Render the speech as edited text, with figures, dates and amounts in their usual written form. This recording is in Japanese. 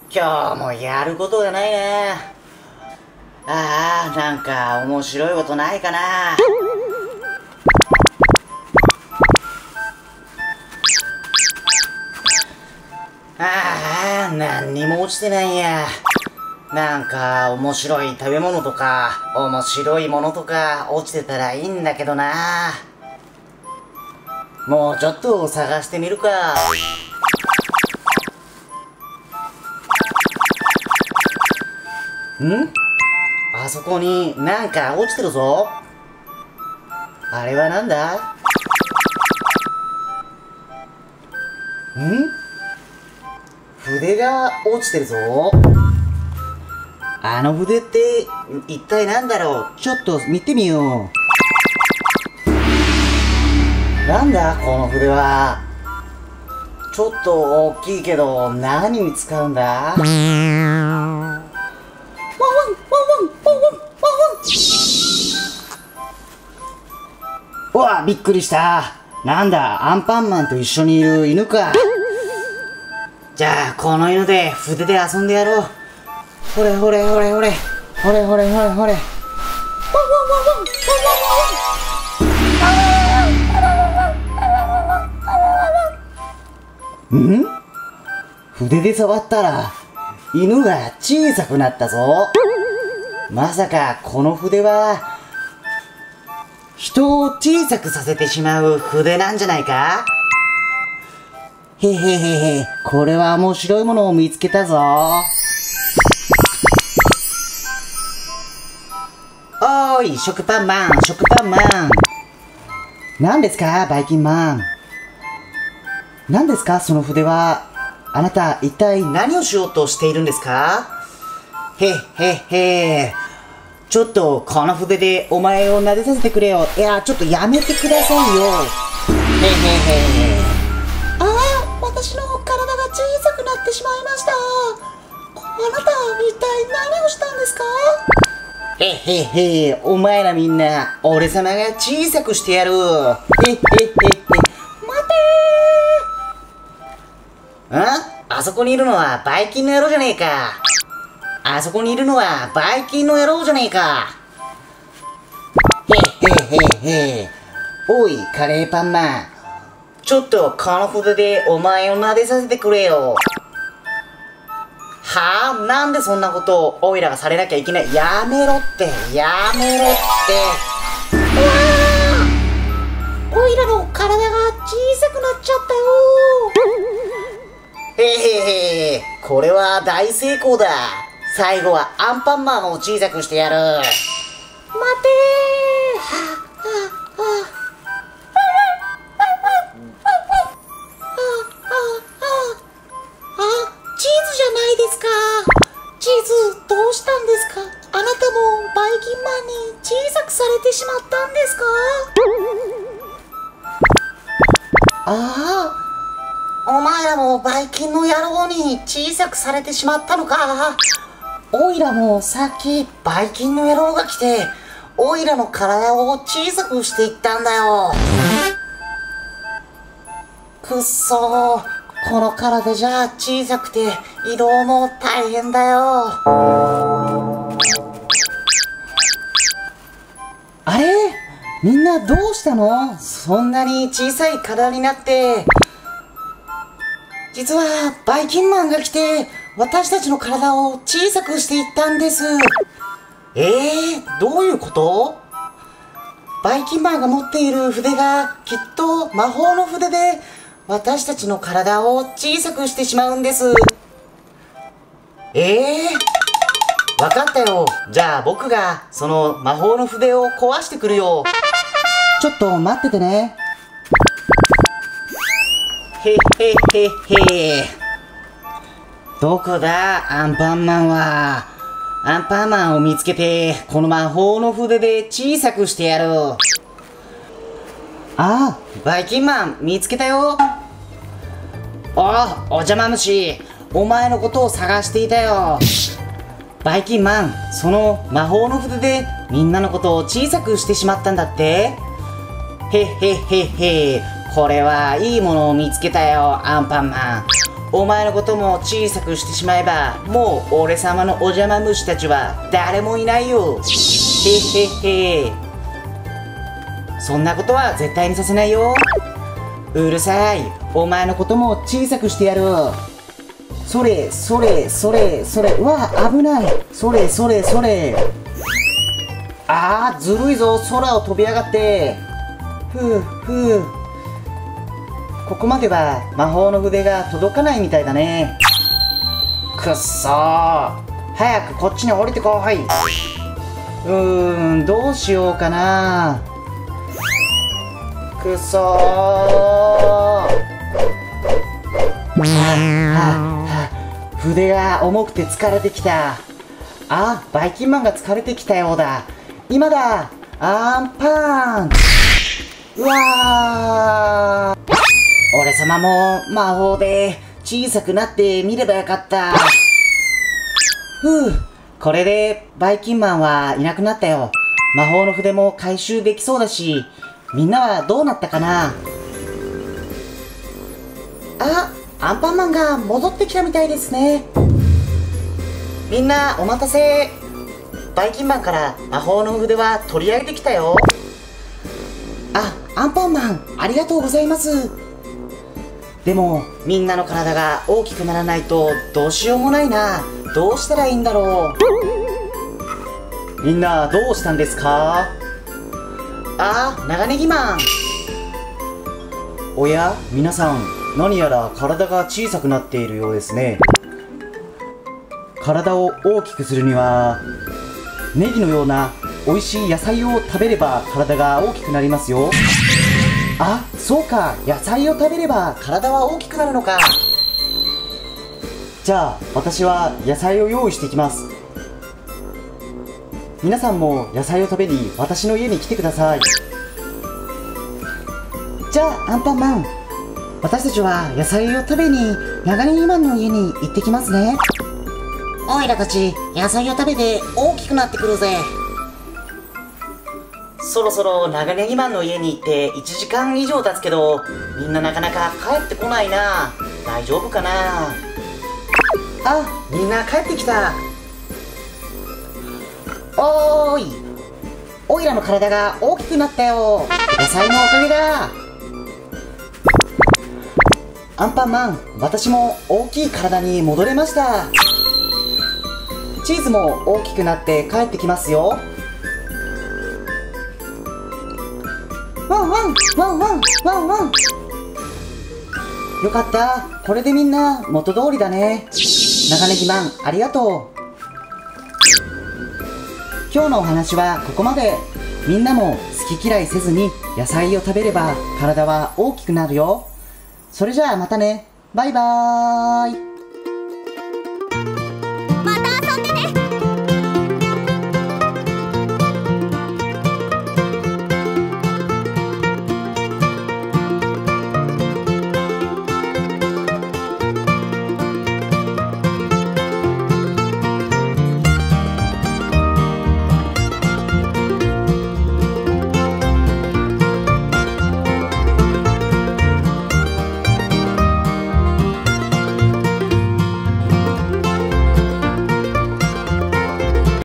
今日もやることがないな。なんか面白いことないかな。何にも落ちてないや。なんか面白い食べ物とか面白いものとか落ちてたらいいんだけどな。もうちょっと探してみるか。あそこになんか落ちてるぞ。あれはなんだ？筆が落ちてるぞ。あの筆って一体なんだろう。ちょっと見てみよう。なんだこの筆は。ちょっと大きいけど何に使うんだ？うわ、びっくりした。なんだ、アンパンマンと一緒にいる犬か。じゃあこの犬で筆で遊んでやろう。ほれほれほれほれほれほれほれほれ。筆で触ったら犬が小さくなったぞ。まさかこの筆は人を小さくさせてしまう筆なんじゃないか？へへへへ、これは面白いものを見つけたぞ。おーい、食パンマン、食パンマン。何ですか、バイキンマン。何ですか、その筆は。あなた、一体何をしようとしているんですか？へっへっへ。ちょっと、この筆でお前を撫でさせてくれよ。いや、ちょっとやめてくださいよ。へっへっへ。 私の体が小さくなってしまいました。あなた、一体何をしたんですか？ へっへっへ。お前らみんな、俺様が小さくしてやる。へっへっへっへ。 待てあそこにいるのはバイキンの野郎じゃねえか。あそこにいるのはバイキンの野郎じゃねえか。へっへっへっへ。おい、カレーパンマン。ちょっとこの筆でお前を撫でさせてくれよ。はあ、なんでそんなことをオイラがされなきゃいけない。やめろって、やめろって。 オイラの体が小さくなっちゃったよ。 へへへ、これは大成功だ。最後はアンパンマンを小さくしてやる。 待てチーズじゃないですか。チーズ、どうしたんですか？あなたもバイキンマンに小さくされてしまったんですか？ お前らもバイキンの野郎に小さくされてしまったのか。おいらもさっきバイキンの野郎が来て、おいらの体を小さくしていったんだよ。くっそー、この体じゃ小さくて移動も大変だよ。あれ？みんなどうしたの？そんなに小さい体になって。実はバイキンマンが来て私たちの体を小さくしていったんです。どういうこと？バイキンマンが持っている筆がきっと魔法の筆で私たちの体を小さくしてしまうんです。わかったよ。じゃあ僕がその魔法の筆を壊してくるよ。ちょっと待っててね。へっへっへっへ。どこだアンパンマンは。アンパンマンを見つけてこの魔法の筆で小さくしてやる。バイキンマン見つけたよ。お邪魔虫、お前のことを探していたよ。バイキンマン、その魔法の筆でみんなのことを小さくしてしまったんだって。へっへっへっへ。これはいいものを見つけたよ、アンパンマン。 お前のことも小さくしてしまえば、もう俺様のお邪魔虫たちは誰もいないよ。へへへ。そんなことは絶対にさせないよ。うるさい。お前のことも小さくしてやる。それそれそれそれ。うわ、危ない。それそれそれ。あー、ずるいぞ。空を飛び上がって。ふうふう。ここまでは魔法の筆が届かないみたいだね。くっそー。早くこっちに降りてこい。どうしようかな。くそー。筆が重くて疲れてきた。あ、バイキンマンが疲れてきたようだ。今だ。アンパン。うわー。俺様も魔法で小さくなってみればよかった。ふう、これでバイキンマンはいなくなったよ。魔法の筆も回収できそうだし、みんなはどうなったかな。あ、アンパンマンが戻ってきたみたいですね。みんなお待たせ。バイキンマンから魔法の筆は取り上げてきたよ。あ、アンパンマンありがとうございます。でもみんなの体が大きくならないとどうしようもないな。どうしたらいいんだろう。みんなどうしたんですか。あ、長ネギマン。おや、皆さん何やら体が小さくなっているようですね。体を大きくするにはネギのような美味しい野菜を食べれば体が大きくなりますよ。あ、そうか、野菜を食べれば体は大きくなるのか。じゃあ私は野菜を用意してきます。皆さんも野菜を食べに私の家に来てください。じゃあアンパンマン、私たちは野菜を食べに長ネギマンの家に行ってきますね。 おいらたち野菜を食べて大きくなってくるぜ。 そろそろ長ネギマンの家に行って1時間以上経つけど、みんななかなか帰ってこないな。大丈夫かな。あ、みんな帰ってきた。おーい、おいらの体が大きくなったよ。野菜のおかげだ。アンパンマン、私も大きい体に戻れました。チーズも大きくなって帰ってきますよ。ワンワンワンワンワンワン。よかった、これでみんな元通りだね。長ネギマンありがとう。今日のお話はここまで。みんなも好き嫌いせずに野菜を食べれば体は大きくなるよ。それじゃあまたね。バイバーイ。